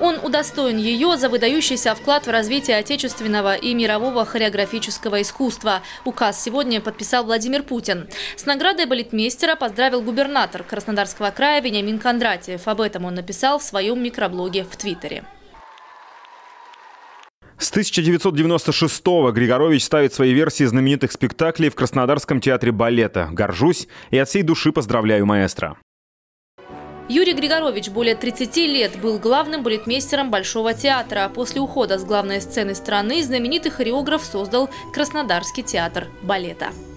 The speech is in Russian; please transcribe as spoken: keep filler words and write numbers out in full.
Он удостоен ее за выдающийся вклад в развитие отечественного и мирового хореографического искусства. Указ сегодня подписал Владимир Путин. С наградой балетмейстера поздравил губернатор Краснодарского края Вениамин Кондратьев. Об этом он написал в своем микроблоге в Твиттере. С тысяча девятьсот девяносто шестого Григорович ставит свои версии знаменитых спектаклей в Краснодарском театре балета. Горжусь и от всей души поздравляю маэстро. Юрий Григорович более тридцати лет был главным балетмейстером Большого театра. После ухода с главной сцены страны знаменитый хореограф создал Краснодарский театр балета.